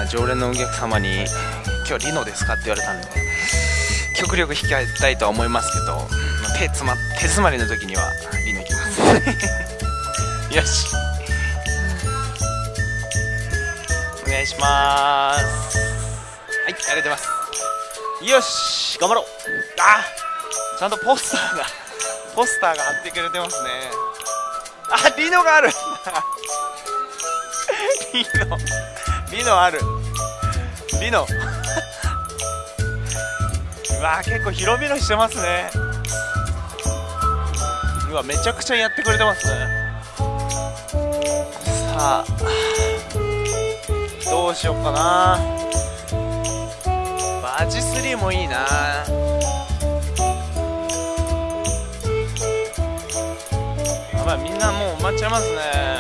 常連のお客様に「今日リノですか?」って言われたんで極力控えたいとは思いますけど、手詰まりの時にはリノ行きますよし、お願いします。はい、ありがとうございます。よし、頑張ろう。ちゃんとポスターが貼ってくれてますね。リノがあるリノある。リノうわ結構広々してますね。うわめちゃくちゃやってくれてますね。さあどうしようかな。バジ3もいいな。みんなもう埋まっちゃいますね。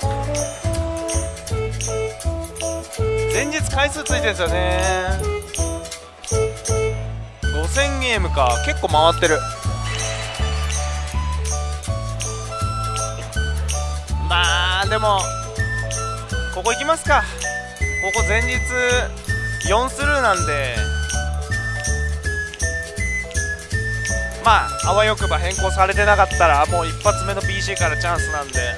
前日回数ついてるんですよね。5000ゲームか、結構回ってる。まあでもここ行きますか。ここ前日4スルーなんで、まああわよくば変更されてなかったらもう一発目の BC からチャンスなんで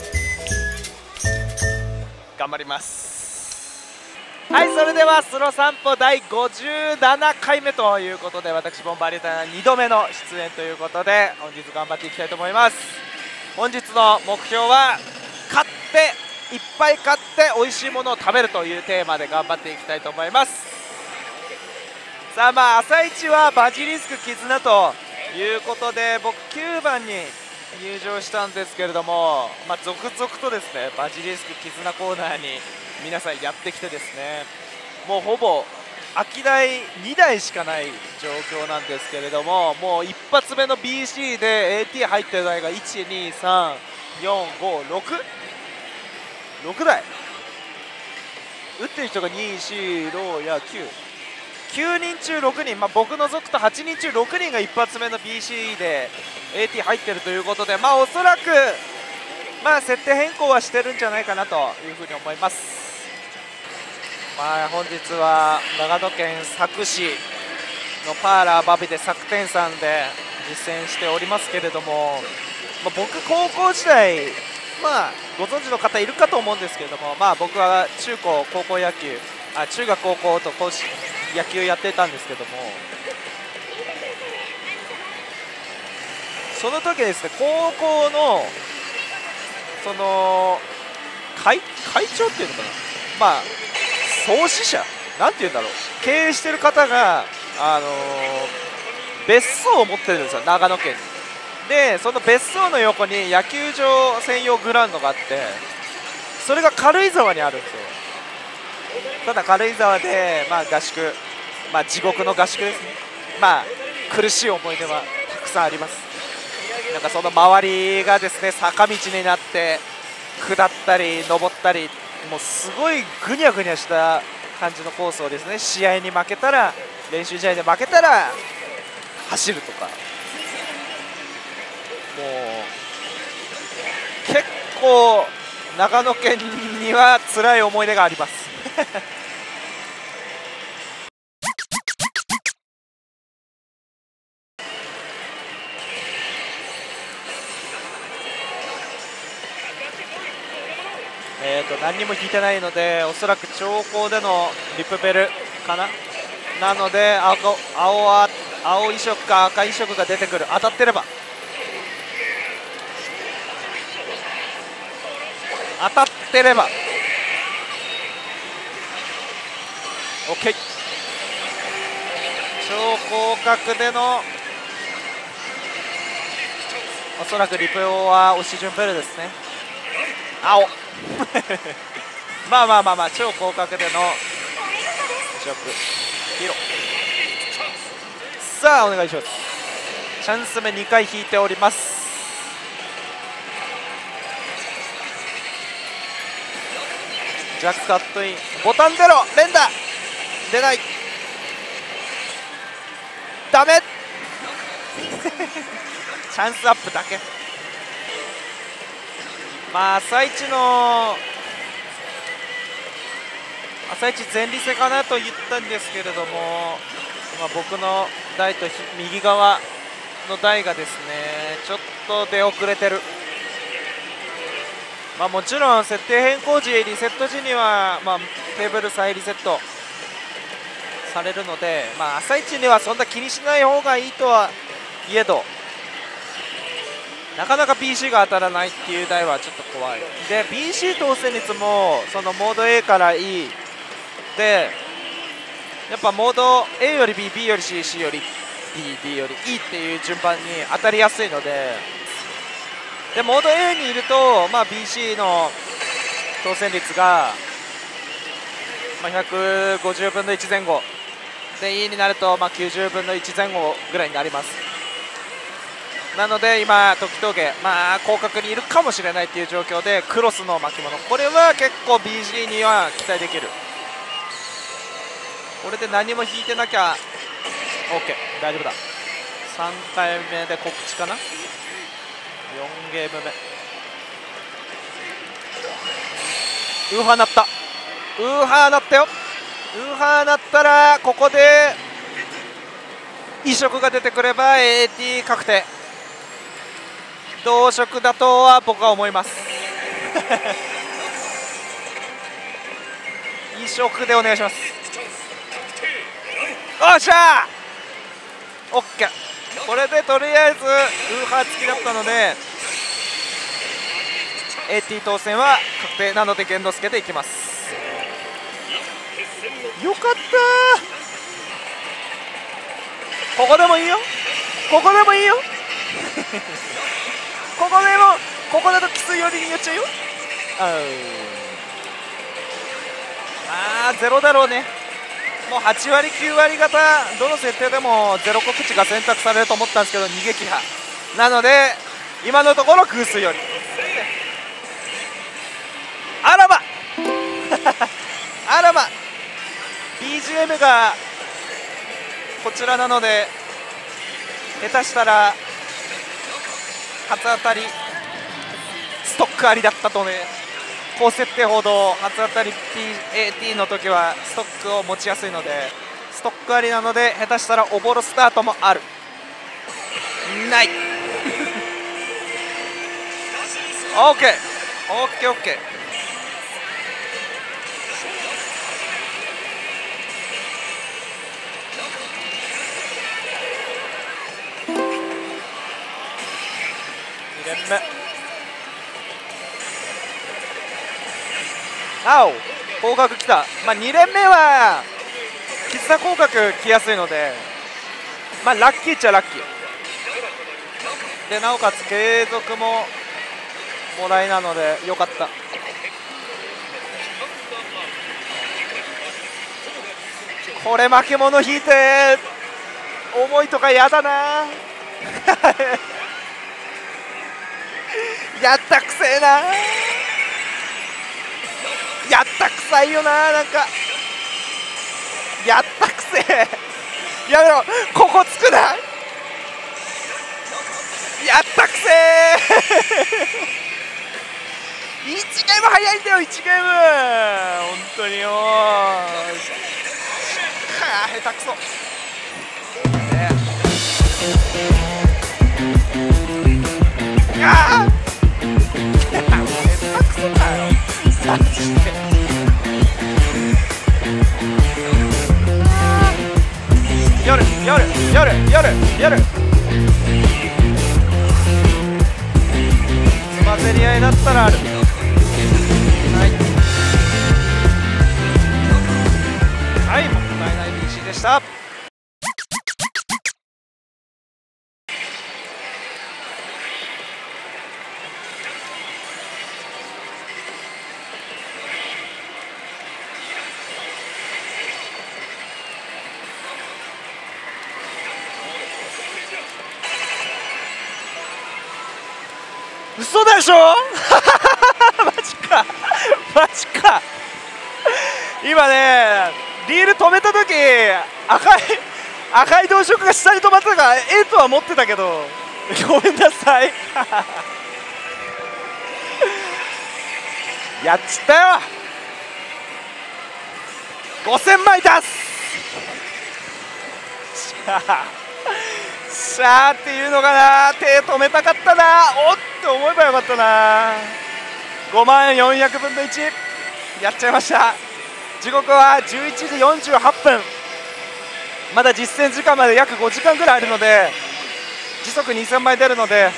頑張ります。はい、それではスロ散歩第57回目ということで、私ボンバーリーター2度目の出演ということで本日頑張っていきたいと思います。本日の目標はいっぱい買って美味しいものを食べるというテーマで頑張っていきたいと思います。さあ朝一はバジリスク絆ということで、僕9番に入場したんですけれども、続々とですねバジリスク絆コーナーに皆さんやってきてですね、もうほぼ空き台2台しかない状況なんですけれども、もう一発目の BC で AT 入ってる台が1234566台、打ってる人が246や9人中6人、僕除くと8人中6人が一発目の BC で AT 入ってるということで、おそらく設定変更はしてるんじゃないかなというふうに思います。本日は長野県佐久市のパーラーバビで佐久店さんで実践しておりますけれども、僕高校時代ご存知の方いるかと思うんですけれども、僕は中高校野球中学高校と野球やってたんですけども、その時ですね高校のその会長っていうのかな、創始者なんていうんだろう、経営してる方が別荘を持ってるんですよ、長野県に。でその別荘の横に野球場専用グラウンドがあって、それが軽井沢にあるんですよ。ただ軽井沢で合宿、地獄の合宿ですね。苦しい思い出はたくさんあります。なんかその周りがですね坂道になって下ったり登ったり、もうすごいぐにゃぐにゃした感じのコースをですね、試合に負けたら練習試合で負けたら走るとか、もう結構長野県には辛い思い出があります何にも引いてないので、おそらく長考でのリップベルかな。なので青移植か赤移植が出てくる。当たってればOK。 超広角でのおそらくリプオは押し順ベルですね。青超広角での移植ヒロ。さあお願いします。チャンス目2回引いております。ジャックカットイン、ボタンゼロ、連打出ない、ダメチャンスアップだけ。朝一の朝一前立腺かなと言ったんですけれども、僕の台と右側の台がですねちょっと出遅れてる。もちろん設定変更時リセット時には、テーブル再リセットされるので、朝一にはそんな気にしない方がいいとはいえど、なかなか BC が当たらないっていう台はちょっと怖い。で BC 当選率もそのモード A から E で、やっぱモード A より B、B より C、C より D、D より E っていう順番に当たりやすいので、モード A にいると、BC の当選率が、150分の1前後で E になると、90分の1前後ぐらいになります。なので今時峠、広角にいるかもしれないっていう状況でクロスの巻物、これは結構 BC には期待できる。これで何も引いてなきゃ OK、 大丈夫だ。3回目で告知かな。4ゲーム目、ウーハー鳴った、ウーハー鳴ったよ。ウーハー鳴ったらここで異色が出てくれば AT 確定。同色だとは僕は思います異色でお願いします。おっしゃー OK、 これでとりあえずウーハー付きだったので AT 当選は確定なので玄之介でいきます。よかったー、ここでもいいよ、ここでもいいよここでも、ここだときつい寄りに寄っちゃうよ。ゼロだろうね。もう8割9割方どの設定でもゼロ告知が選択されると思ったんですけど、逃げ切破なので今のところ偶数寄り。あらまあらま BGM がこちらなので、下手したら初当たりストックありだったとね。高設定ほど初当たり AT の時はストックを持ちやすいので、ストックありなので下手したらおぼろスタートもある。ないオッケーオッケーオッケー。2連目青広角きた。2連目は喫茶広角来やすいので、ラッキーっちゃラッキーで、なおかつ継続ももらいなのでよかった。これ負け物引いて重いとかやだなやったくせえな、やったくさいよな、なんかやったくせえやめろ、ここつくな、やったくせえ1ゲーム早いんだよ、1ゲーム本当によ下手くそね。ああ下手くそだよ夜つまぜり合いだったらある。はい、もったいない BC でした。嘘でしょマジかマジか。今ねリール止めた時赤い同色が下に止まってたからとは思ってたけどごめんなさいやっちったよ 5000枚出す。しゃーっていうのかな。手止めたかったな。おっって思えばよかったな。50400分の1やっちゃいました。時刻は11時48分。まだ実戦時間まで約5時間ぐらいあるので、時速2000枚出るので、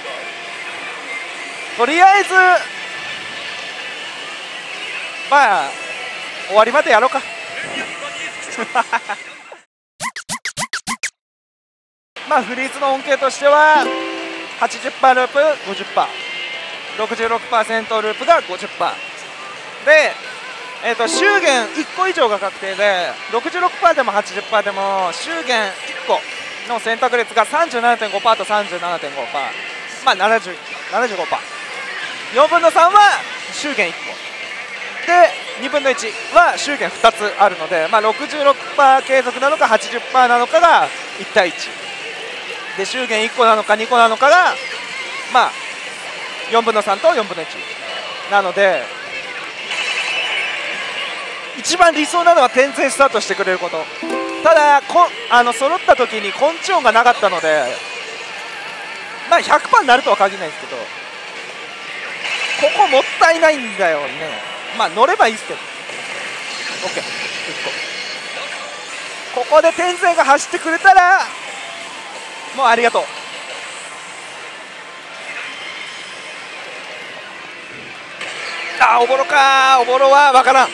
とりあえずまあ終わりまでやろうか。まあフリーズの恩恵としては 80% ループ 50%、66% ループが 50% で、周限1個以上が確定で、66% でも 80% でも周限1個の選択率が 37.5% と 37.5%、まあ 75%、4分の3は周限1個で、2分の1は周限2つあるので、まあ、66% 継続なのか 80% なのかが1対1で、周限1個なのか2個なのかが、まあ、4分の3と4分の1なので、一番理想なのは点線スタートしてくれること。ただ揃った時に根治音がなかったので、まあ 100% になるとは限らないんですけど、ここもったいないんだよね。まあ乗ればいいですけど OK。 ここで点線が走ってくれたらもうありがとう。おぼろか。おぼろは分からん。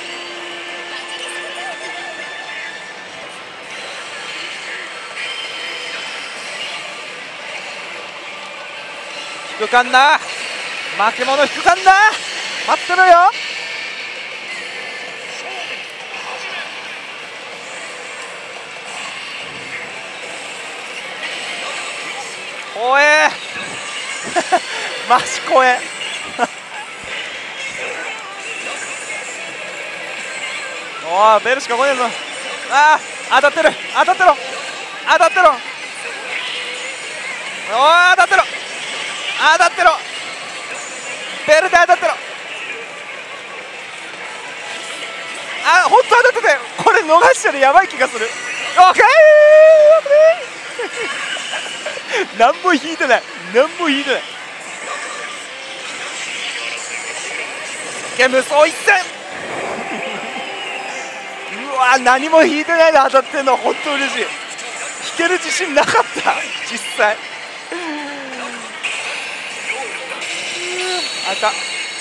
引くかんな。負け物引くかんな。待ってろよ。怖え。マジ怖え。おいベルしか来ねえぞ。当たってる。当たってろ。当たってろ。おい当たってろ。当たってろ。ベルで当たってろ。本当当たってたよ。これ逃したらやばい気がする。オッケー。何も引いてない。何も引いてない。無双一戦。うわ何も引いてないで当たってんの本当嬉しい。引ける自信なかった実際。あか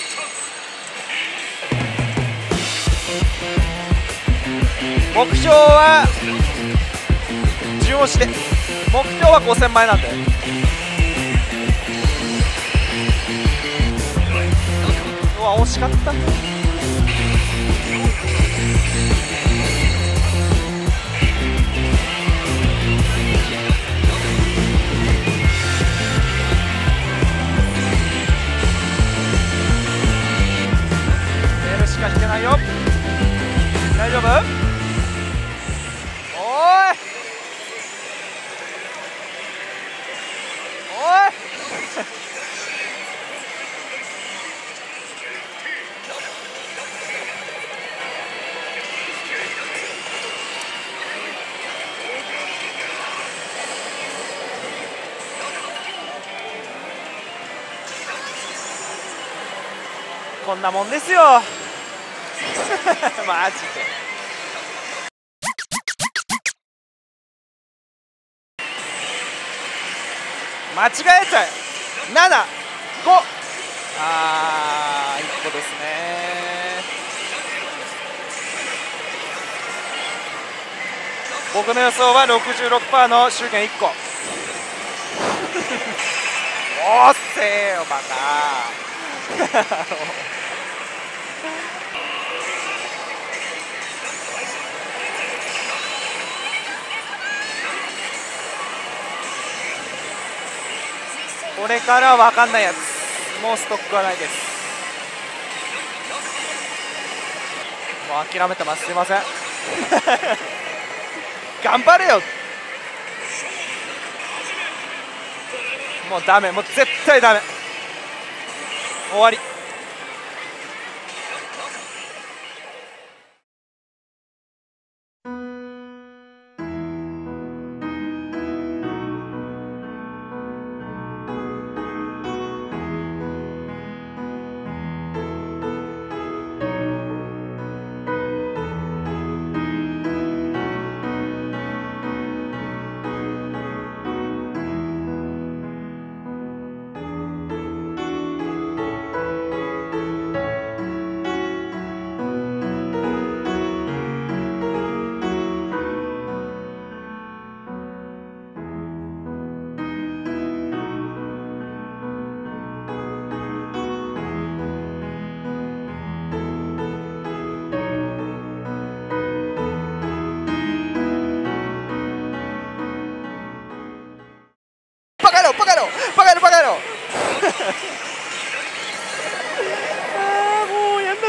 目標は順押しで、目標は5000枚なんで。うわ惜しかった。しか引けないよ。大丈夫？おーい。おい。こんなもんですよ。マジで間違えちゃう。7、5、1個ですね。僕の予想は 66% の周限1個。おっせーよバカ。これから分かんないやつ。もうストックはないです。もう諦めてます。すいません。頑張れよ。もうダメ。もう絶対ダメ。終わり。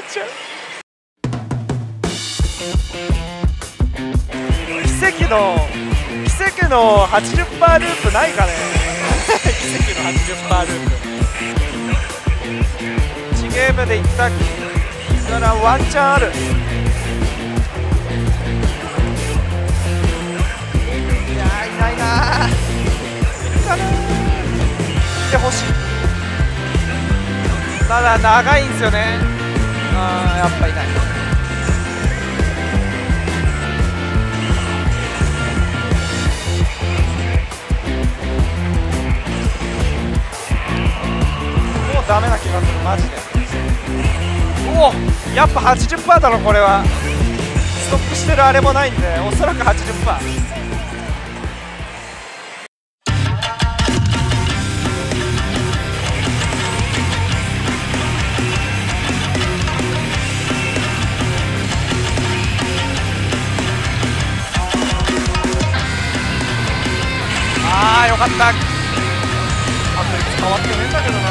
ちゃう。奇跡の 80% ループないかね奇跡の 80% ループ。1ゲームでいったからワンチャンある。いやーいないなー。いるかなー。いてほしい。ただ長いんですよね。やっぱいない。もうダメな気がするマジで。おお、やっぱ 80% だろこれは。ストップしてるあれもないんでおそらく 80%。よかった。あと変わってねえんだけどな。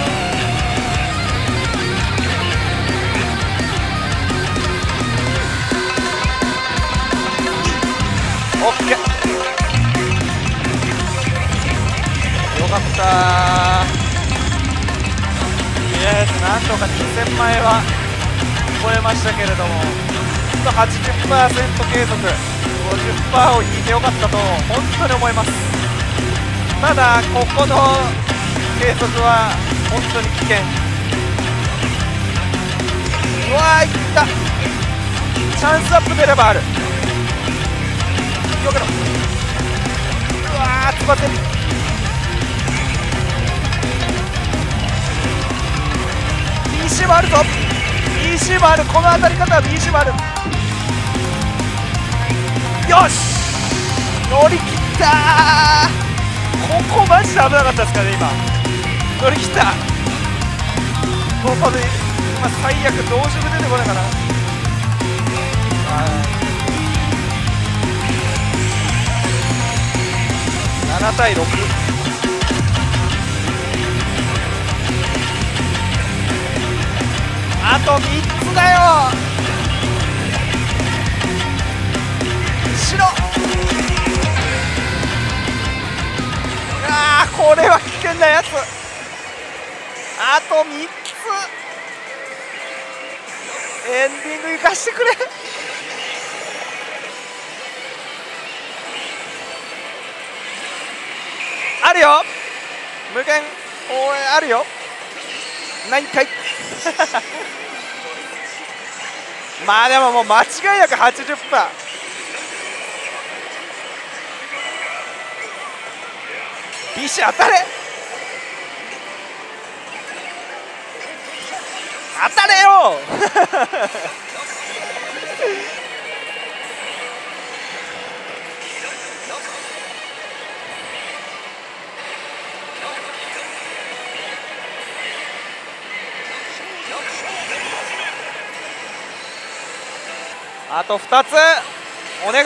オッケー、よかった。とりあえずなんとか2000枚は超えましたけれども、80% 継続 50% を引いてよかったと本当に思います。ただここの継続は本当に危険。うわーいった。チャンスアップ出ればある。よけろ。うわー詰まってる。BC もあるぞ。 BC もある。この当たり方は BC もある。よし乗り切ったー。ここマジで危なかったですからね。今乗り切った。ここで今最悪どうしても出てこないかな。7対6。あと3つだよ。後ろ。これは危険なやつ。あと3つ。エンディング生かしてくれ。あるよ無限応援あるよ。ないんかいまあでももう間違いなく 80%。ビシ当たれ。当たれよあと2つお願い。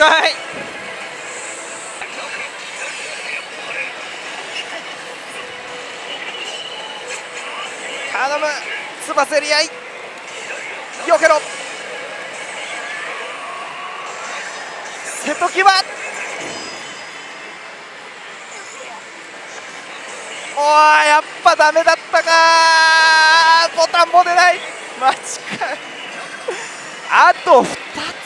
頼む。つばせり合い。よけろ。瀬戸際。おーやっぱダメだったか。ボタンも出ない。マジか。あと2つ。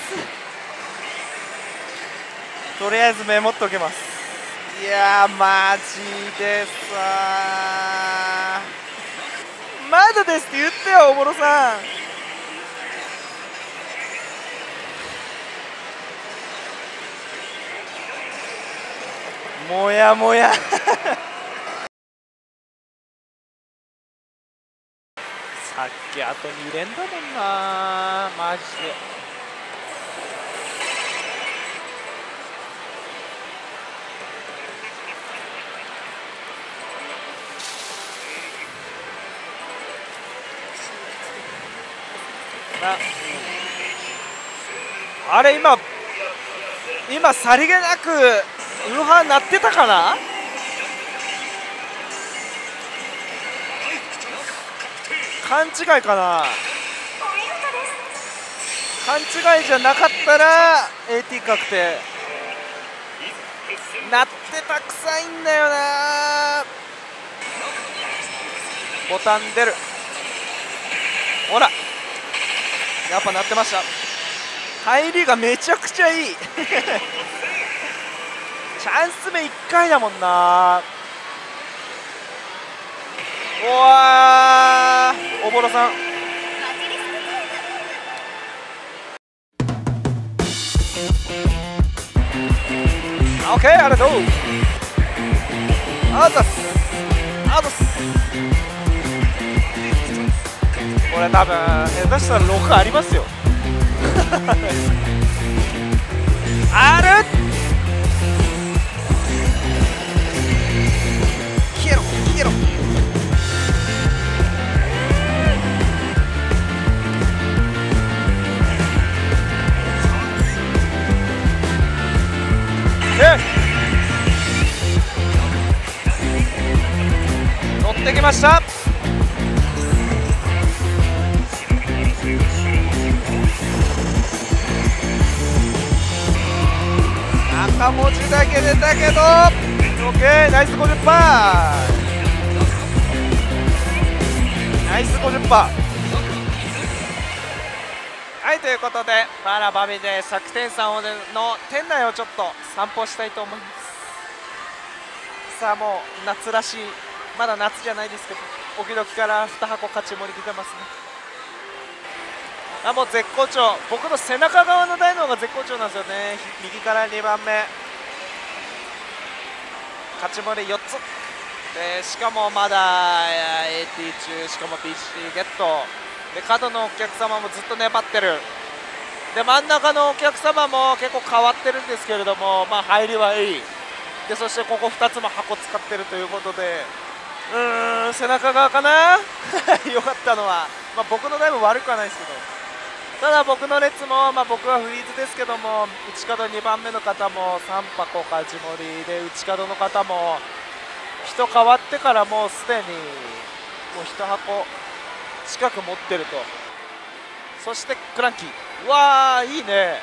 とりあえずメモっときます。いやーマジでさー。まだですって言ってよおもろさん。もやもやさっきあと2連だもんなマジで。あれ今さりげなくウーハー鳴ってたかな。勘違いかな。 勘違いじゃなかったら AT 確定なってたくさいんだよな。ボタン出る、ほらやっぱ鳴ってました。入りがめちゃくちゃいいチャンス目1回だもんな。うわー、おぼろさんオッケー、ありがとう。あざすあざす。これ多分下手したら6ありますよある消えろ消えろ。乗ってきました。赤文字だけ出たけど OK、 ナイス 50%、 ナイス 50%。 はい、ということでパラバビで作天さんの店内をちょっと散歩したいと思います。さあもう夏らしい、まだ夏じゃないですけどおきどきから2箱勝ち盛り出てますね。もう絶好調、僕の背中側の台の方が絶好調なんですよね。右から2番目勝ち盛り4つで、しかもまだ AT 中、しかも BC ゲットで、角のお客様もずっと粘ってるで、真ん中のお客様も結構変わってるんですけれども、まあ入りはいいで、そしてここ2つも箱使ってるということで、背中側かな良かったのは、まあ、僕の台も悪くはないですけど、ただ僕の列も、僕はフリーズですけども、内角2番目の方も3箱勝ち盛りで、内角の方も人変わってからもうすでにもう1箱近く持ってると。そしてクランキー、うわーいいね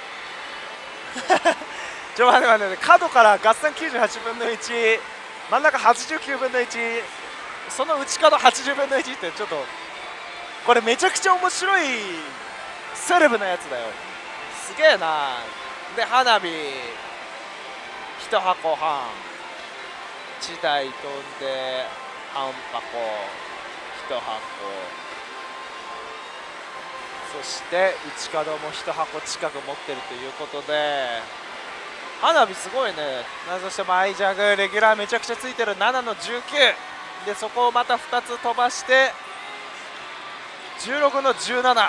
ちょ待って待って、角から合算98分の1、真ん中89分の1、その内角80分の1ってちょっとこれめちゃくちゃ面白いセレブなやつだよ。すげえな。で花火1箱半、1台飛んで半箱1箱、そして内角も1箱近く持ってるということで、花火すごいね。そしてマイジャグレギュラーめちゃくちゃついてる7の19で、そこをまた2つ飛ばして16の17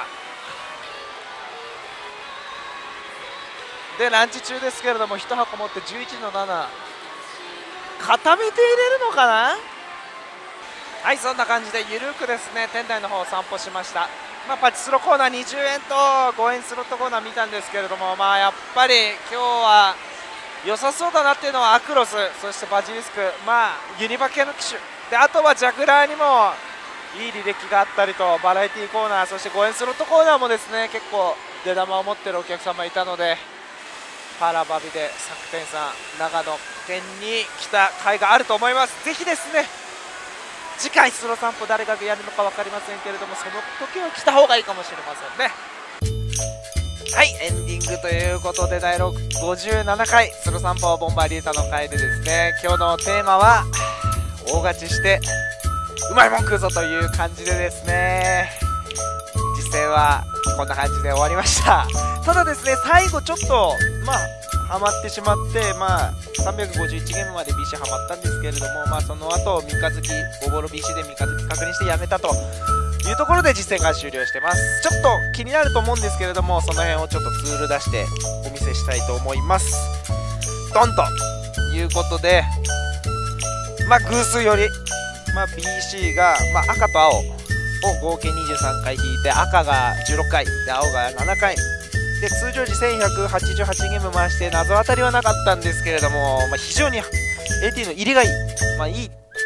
で、ランチ中ですけれども1箱持って11の7、固めて入れるのかな。はい、そんな感じでゆるくですね店内の方を散歩しました。パチスロコーナー20円と5円スロットコーナー見たんですけれども、やっぱり今日は良さそうだなっていうのはアクロス、そしてバジリスク、ユニバ系の機種で、あとはジャグラーにもいい履歴があったりと、バラエティコーナー、そして5円スロットコーナーもですね結構出玉を持ってるお客様いたので、パラバビで作天さん長野県に来た甲斐があると思います。ぜひですね次回スロ散歩誰がやるのか分かりませんけれども、その時は来た方がいいかもしれませんね。はい、エンディングということで第57回スロ散歩ボンバーリータの回でですね、今日のテーマは大勝ちしてうまいもん食うぞという感じでですね、実践はこんな感じで終わりました。ただですね最後ちょっとハマってしまって、351ゲームまで BC ハマったんですけれども、その後三日月おぼろ BC で三日月確認してやめたというところで実践が終了してます。ちょっと気になると思うんですけれども、その辺をちょっとツール出してお見せしたいと思います。ドンということで、偶数より、BC が、赤と青を合計23回引いて、赤が16回で青が7回で、通常時1188ゲーム回して謎当たりはなかったんですけれども、非常に AT の入りがいい、いい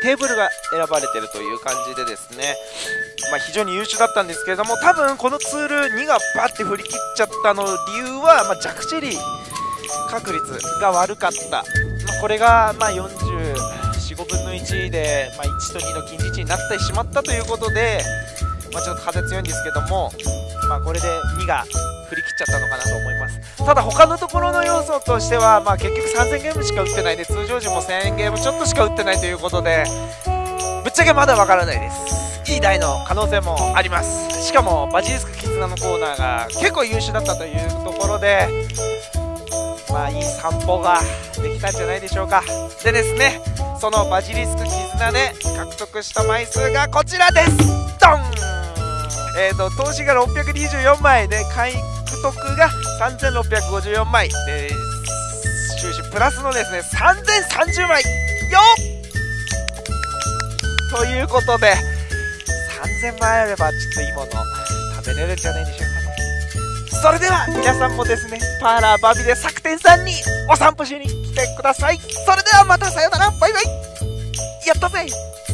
テーブルが選ばれてるという感じでですね、非常に優秀だったんですけれども、多分このツール2がバッて振り切っちゃったの理由は、弱チェリー確率が悪かった、これが44、5分の1で、1と2の近似値になってしまったということで、ちょっと風強いんですけども、これで2が振り切っちゃったのかなと思います。ただ他のところの要素としては、結局3000ゲームしか打ってないで、通常時も1000ゲームちょっとしか打ってないということで、ぶっちゃけまだわからないです。いい台の可能性もあります。しかもバジリスク絆のコーナーが結構優秀だったというところで、いい散歩ができたんじゃないでしょうか。でですね、そのバジリスク絆で獲得した枚数がこちらです。ドン。投資が624枚で獲得が3654枚で、収支プラスのですね3030枚よっということで、3000枚あればちょっといいもの食べれるんじゃないでしょうかね。それでは皆さんもですね、パーラーバビで作天さんにお散歩しに来てください。それではまたさよなら、バイバイ。やったぜ。